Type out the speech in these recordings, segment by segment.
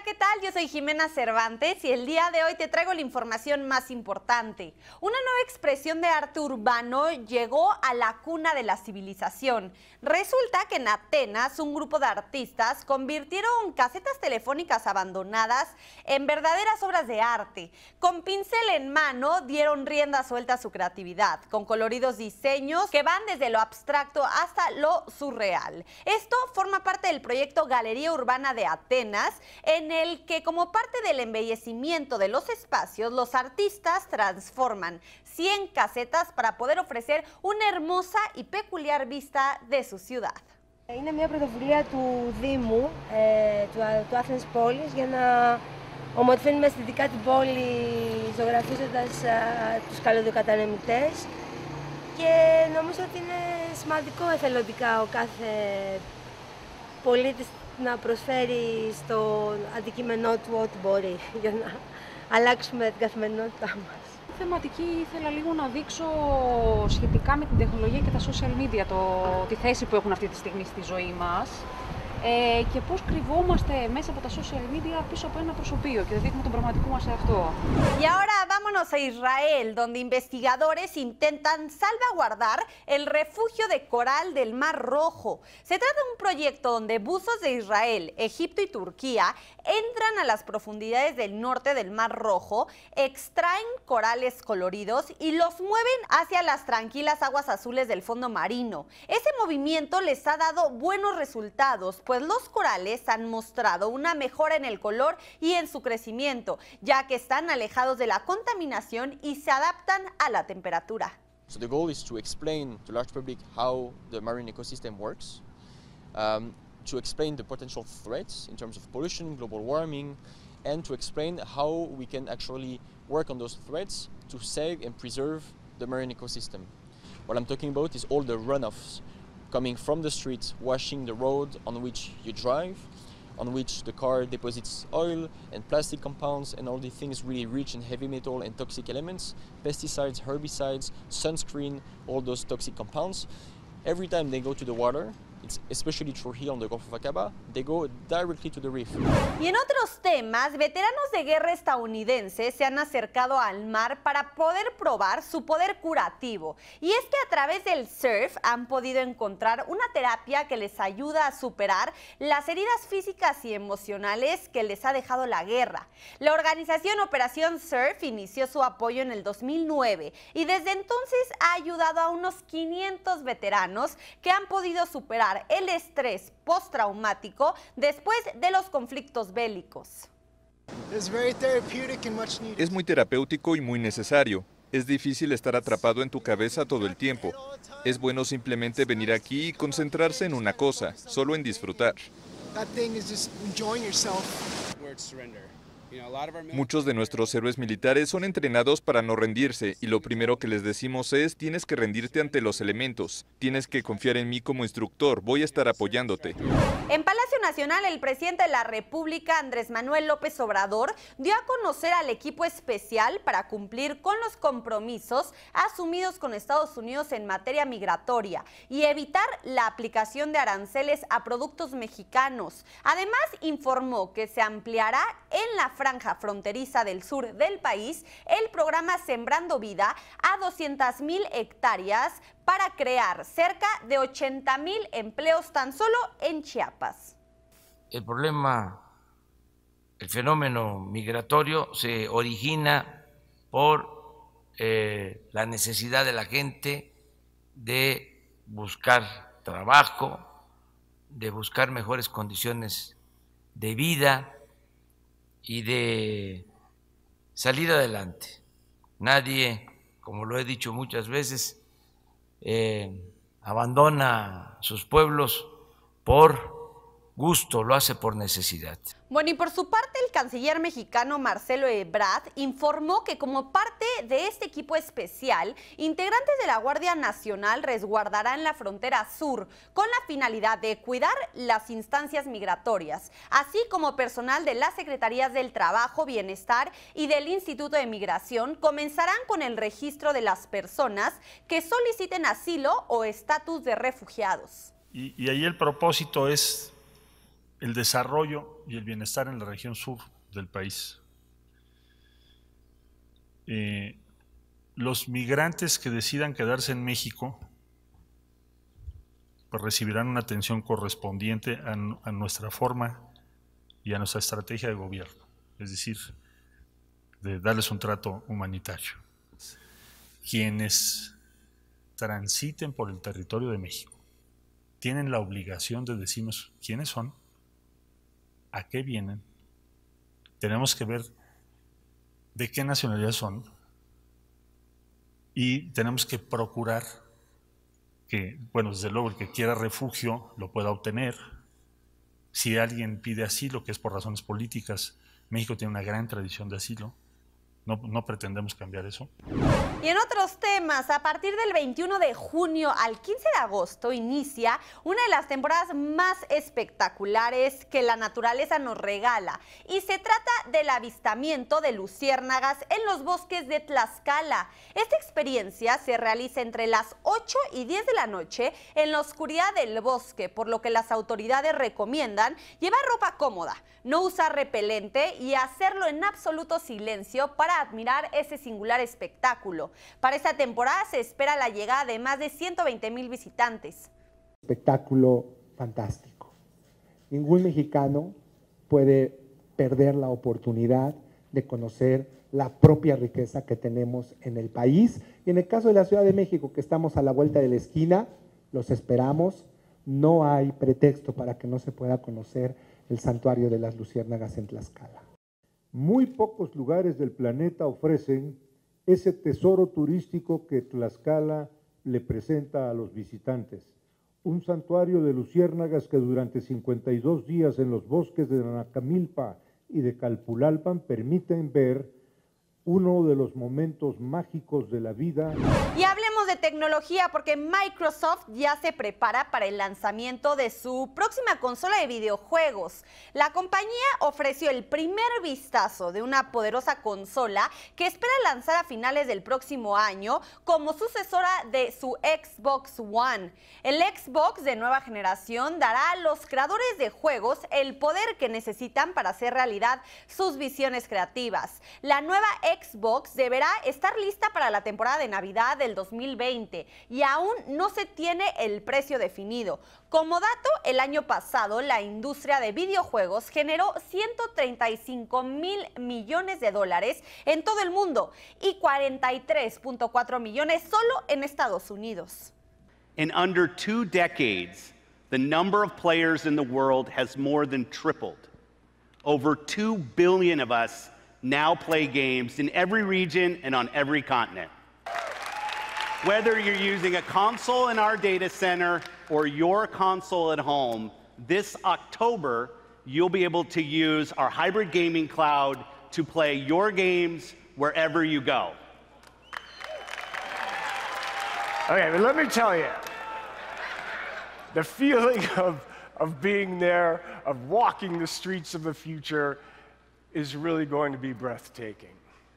¿qué tal? Yo soy Jimena Cervantes y el día de hoy te traigo la información más importante. Una nueva expresión de arte urbano llegó a la cuna de la civilización. Resulta que en Atenas un grupo de artistas convirtieron casetas telefónicas abandonadas en verdaderas obras de arte. Con pincel en mano dieron rienda suelta a su creatividad, con coloridos diseños que van desde lo abstracto hasta lo surreal. Esto forma parte del proyecto Galería Urbana de Atenas, en el que como parte del embellecimiento de los espacios, los artistas transforman 100 casetas para poder ofrecer una hermosa y peculiar vista de su ciudad. Είναι μια πρωτοβουλία του Δήμου, του Athens πόλης, για να ομορφύνουμε αισθητικά την πόλη, ζωγραφίζοντας τους καλωδιοκατανεμητές, και νομίζω ότι είναι σημαντικό εθελοντικά ο κάθε πολίτης να προσφέρει στο αντικείμενό του ό,τι μπορεί για να αλλάξουμε την καθημερινότητά μας. Θεματική ήθελα λίγο να δείξω σχετικά με την τεχνολογία και τα social media, τη θέση που έχουν αυτή τη στιγμή στη ζωή μας και πώς κρυβόμαστε μέσα από τα social media πίσω από ένα προσωπείο και δείχνουμε τον πραγματικό μας εαυτό. Y ahora vámonos a Israel, donde investigadores intentan salvaguardar el refugio de coral del Mar Rojo. Se trata de un proyecto donde buzos de Israel, Egipto y Turquía entran a las profundidades del norte del Mar Rojo, extraen corales coloridos y los mueven hacia las tranquilas aguas azules del fondo marino. Ese movimiento les ha dado buenos resultados, pues los corales han mostrado una mejora en el color y en su crecimiento, ya que están alejados de la contaminación y se adaptan a la temperatura. So the goal is to explain to the large public how the marine ecosystem works, to explain the potential threats in terms of pollution, global warming, and to explain how we can actually work on those threats to save and preserve the marine ecosystem. What I'm talking about is all the runoffs coming from the streets, washing the road on which you drive, on which the car deposits oil and plastic compounds and all the things really rich in heavy metal and toxic elements, pesticides, herbicides, sunscreen, all those toxic compounds. Every time they go to the water, it's especially true here on the Gulf of Aqaba, they go directly to the reef. Y en otros temas, veteranos de guerra estadounidenses se han acercado al mar para poder probar su poder curativo. Y es que a través del surf han podido encontrar una terapia que les ayuda a superar las heridas físicas y emocionales que les ha dejado la guerra. La organización Operación Surf inició su apoyo en el 2009 y desde entonces ha ayudado a unos 500 veteranos que han podido superar el estrés postraumático después de los conflictos bélicos. Es muy terapéutico y muy necesario. Es difícil estar atrapado en tu cabeza todo el tiempo. Es bueno simplemente venir aquí y concentrarse en una cosa, solo en disfrutar. Muchos de nuestros héroes militares son entrenados para no rendirse y lo primero que les decimos es: tienes que rendirte ante los elementos, tienes que confiar en mí como instructor, voy a estar apoyándote. En Palacio Nacional, el presidente de la República, Andrés Manuel López Obrador, dio a conocer al equipo especial para cumplir con los compromisos asumidos con Estados Unidos en materia migratoria y evitar la aplicación de aranceles a productos mexicanos. Además, informó que se ampliará en la franja fronteriza del sur del país el programa Sembrando Vida a 200,000 hectáreas para crear cerca de 80,000 empleos tan solo en Chiapas. El problema, el fenómeno migratorio se origina por la necesidad de la gente de buscar trabajo, de buscar mejores condiciones de vida y de salir adelante. Nadie, como lo he dicho muchas veces, abandona sus pueblos por gusto, lo hace por necesidad. Bueno, y por su parte, el canciller mexicano Marcelo Ebrard informó que como parte de este equipo especial, integrantes de la Guardia Nacional resguardarán la frontera sur con la finalidad de cuidar las instancias migratorias, así como personal de las Secretarías del Trabajo, Bienestar y del Instituto de Migración comenzarán con el registro de las personas que soliciten asilo o estatus de refugiados. Y ahí el propósito es el desarrollo y el bienestar en la región sur del país. Los migrantes que decidan quedarse en México pues recibirán una atención correspondiente a nuestra forma y a nuestra estrategia de gobierno, es decir, de darles un trato humanitario. Quienes transiten por el territorio de México tienen la obligación de decirnos quiénes son, a qué vienen, tenemos que ver de qué nacionalidad son y tenemos que procurar que, bueno, desde luego el que quiera refugio lo pueda obtener. Si alguien pide asilo, que es por razones políticas, México tiene una gran tradición de asilo, no pretendemos cambiar eso. Y en otros temas, a partir del 21 de junio al 15 de agosto inicia una de las temporadas más espectaculares que la naturaleza nos regala. Y se trata del avistamiento de luciérnagas en los bosques de Tlaxcala. Esta experiencia se realiza entre las 8 y 10 de la noche en la oscuridad del bosque, por lo que las autoridades recomiendan llevar ropa cómoda, no usar repelente y hacerlo en absoluto silencio para admirar ese singular espectáculo. Para esta temporada se espera la llegada de más de 120,000 visitantes. Espectáculo fantástico. Ningún mexicano puede perder la oportunidad de conocer la propia riqueza que tenemos en el país. Y en el caso de la Ciudad de México, que estamos a la vuelta de la esquina, los esperamos. No hay pretexto para que no se pueda conocer el santuario de las luciérnagas en Tlaxcala. Muy pocos lugares del planeta ofrecen ese tesoro turístico que Tlaxcala le presenta a los visitantes. Un santuario de luciérnagas que durante 52 días en los bosques de Nacamilpa y de Calpulalpan permiten ver uno de los momentos mágicos de la vida. Y hablemos de tecnología porque Microsoft ya se prepara para el lanzamiento de su próxima consola de videojuegos. La compañía ofreció el primer vistazo de una poderosa consola que espera lanzar a finales del próximo año como sucesora de su Xbox One. El Xbox de nueva generación dará a los creadores de juegos el poder que necesitan para hacer realidad sus visiones creativas. La nueva Xbox deberá estar lista para la temporada de Navidad del 2020 y aún no se tiene el precio definido. Como dato, el año pasado la industria de videojuegos generó 135,000 millones de dólares en todo el mundo y 43.4 millones solo en Estados Unidos. In under 2 decades, the number of players in the world has more than tripled. Over 2 billion of us now play games in every region and on every continent. Whether you're using a console in our data center or your console at home, this October, you'll be able to use our hybrid gaming cloud to play your games wherever you go. Okay, but let me tell you, the feeling of being there, of walking the streets of the future, is really going to be breathtaking.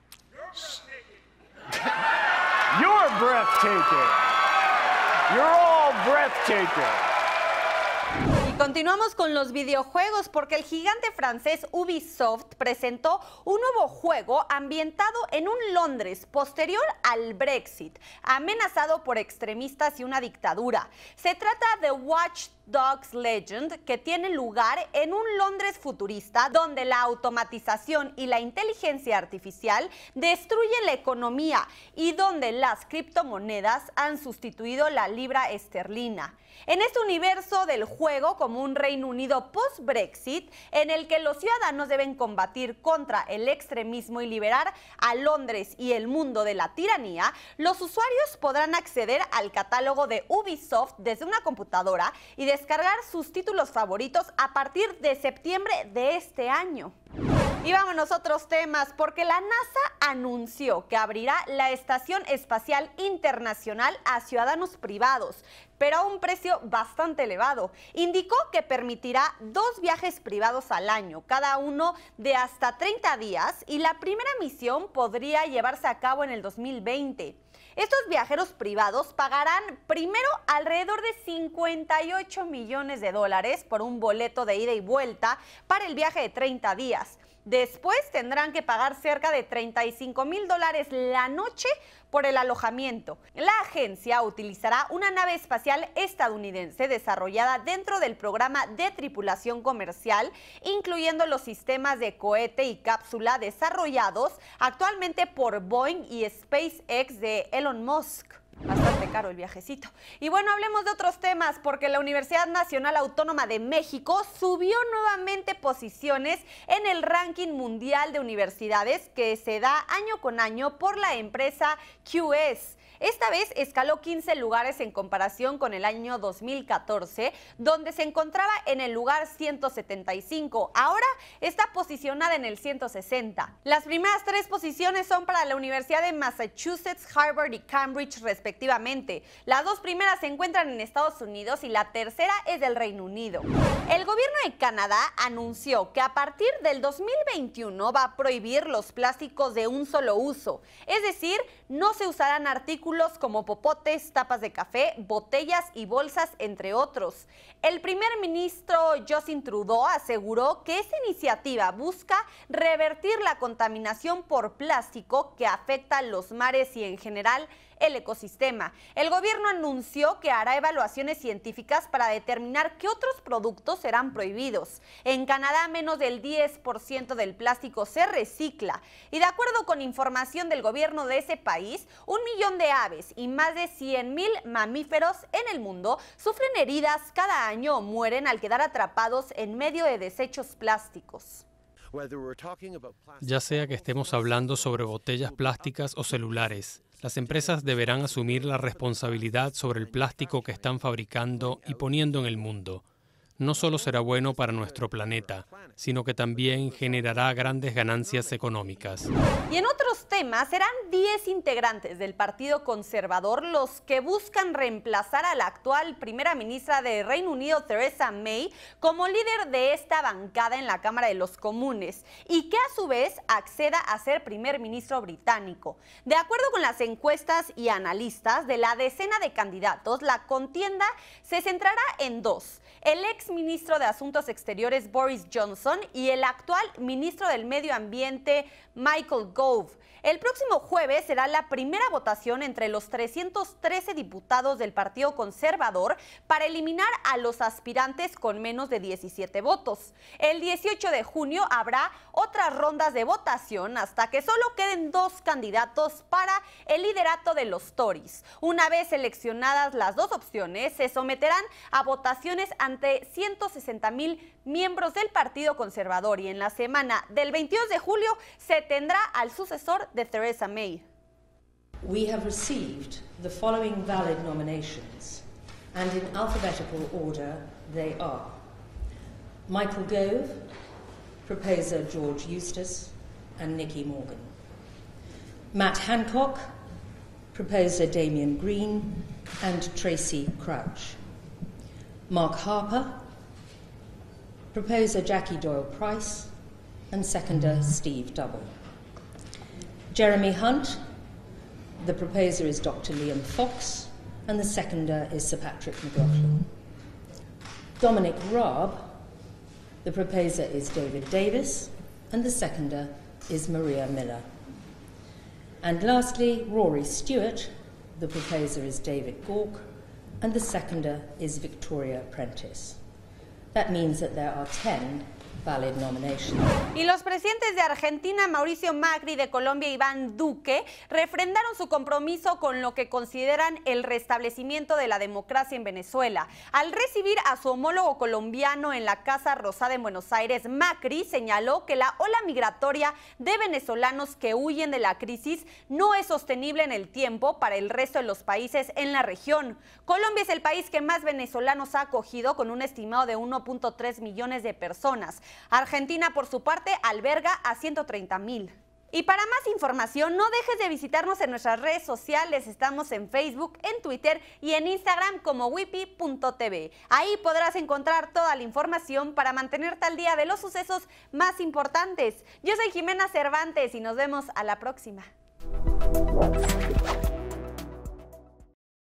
You're breathtaking. You're all breathtaking. Y continuamos con los videojuegos porque el gigante francés Ubisoft presentó un nuevo juego ambientado en un Londres posterior al Brexit, amenazado por extremistas y una dictadura. Se trata de Watch Dogs Legend, que tiene lugar en un Londres futurista donde la automatización y la inteligencia artificial destruyen la economía y donde las criptomonedas han sustituido la libra esterlina. En este universo del juego, como un Reino Unido post-Brexit, en el que los ciudadanos deben combatir contra el extremismo y liberar a Londres y el mundo de la tiranía, los usuarios podrán acceder al catálogo de Ubisoft desde una computadora y descargar sus títulos favoritos a partir de septiembre de este año. Y vámonos a otros temas, porque la NASA anunció que abrirá la Estación Espacial Internacional a ciudadanos privados, pero a un precio bastante elevado. Indicó que permitirá 2 viajes privados al año, cada uno de hasta 30 días, y la primera misión podría llevarse a cabo en el 2020. Estos viajeros privados pagarán primero alrededor de 58 millones de dólares por un boleto de ida y vuelta para el viaje de 30 días. Después tendrán que pagar cerca de $35,000 la noche por el alojamiento. La agencia utilizará una nave espacial estadounidense desarrollada dentro del programa de tripulación comercial, incluyendo los sistemas de cohete y cápsula desarrollados actualmente por Boeing y SpaceX de Elon Musk. Bastante caro el viajecito. Y bueno, hablemos de otros temas, porque la Universidad Nacional Autónoma de México subió nuevamente posiciones en el ranking mundial de universidades que se da año con año por la empresa QS. Esta vez escaló 15 lugares en comparación con el año 2014, donde se encontraba en el lugar 175. Ahora está posicionada en el 160. Las primeras 3 posiciones son para la Universidad de Massachusetts, Harvard y Cambridge respectivamente. Las 2 primeras se encuentran en Estados Unidos y la tercera es del Reino Unido. El gobierno de Canadá anunció que a partir del 2021 va a prohibir los plásticos de un solo uso, es decir, no se usarán artículos como popotes, tapas de café, botellas y bolsas, entre otros. El primer ministro Justin Trudeau aseguró que esta iniciativa busca revertir la contaminación por plástico que afecta a los mares y en general el ecosistema. El gobierno anunció que hará evaluaciones científicas para determinar qué otros productos serán prohibidos. En Canadá, menos del 10% del plástico se recicla y de acuerdo con información del gobierno de ese país, 1 millón de aves y más de 100,000 mamíferos en el mundo sufren heridas cada año o mueren al quedar atrapados en medio de desechos plásticos. Ya sea que estemos hablando sobre botellas plásticas o celulares, las empresas deberán asumir la responsabilidad sobre el plástico que están fabricando y poniendo en el mundo. No solo será bueno para nuestro planeta, sino que también generará grandes ganancias económicas. Y en otros temas, serán 10 integrantes del Partido Conservador los que buscan reemplazar a la actual primera ministra de Reino Unido, Theresa May, como líder de esta bancada en la Cámara de los Comunes y que a su vez acceda a ser primer ministro británico. De acuerdo con las encuestas y analistas, de la decena de candidatos, la contienda se centrará en 2. El ex ministro de Asuntos Exteriores Boris Johnson y el actual ministro del Medio Ambiente Michael Gove. El próximo jueves será la primera votación entre los 313 diputados del Partido Conservador para eliminar a los aspirantes con menos de 17 votos. El 18 de junio habrá otras rondas de votación hasta que solo queden 2 candidatos para el liderato de los Tories. Una vez seleccionadas las 2 opciones, se someterán a votaciones ante 160,000 miembros del Partido Conservador y en la semana del 22 de julio se tendrá al sucesor de Theresa May. We have received the following valid nominations, and in alphabetical order they are: Michael Gove, proposer George Eustace and Nicky Morgan; Matt Hancock, proposer Damien Green and Tracy Crouch; Mark Harper, proposer Jackie Doyle-Price and seconder Steve Double; Jeremy Hunt, the proposer is Dr. Liam Fox and the seconder is Sir Patrick McLaughlin; Dominic Raab, the proposer is David Davis and the seconder is Maria Miller; and lastly, Rory Stewart, the proposer is David Gauke and the seconder is Victoria Prentice. That means that there are 10 valid nominations. Y los presidentes de Argentina, Mauricio Macri, de Colombia, Iván Duque, refrendaron su compromiso con lo que consideran el restablecimiento de la democracia en Venezuela. Al recibir a su homólogo colombiano en la Casa Rosada en Buenos Aires, Macri señaló que la ola migratoria de venezolanos que huyen de la crisis no es sostenible en el tiempo para el resto de los países en la región. Colombia es el país que más venezolanos ha acogido, con un estimado de 1.3 millones de personas. Argentina, por su parte, alberga a 130,000. Y para más información, no dejes de visitarnos en nuestras redes sociales. Estamos en Facebook, en Twitter y en Instagram como wipi.tv. Ahí podrás encontrar toda la información para mantenerte al día de los sucesos más importantes. Yo soy Jimena Cervantes y nos vemos a la próxima.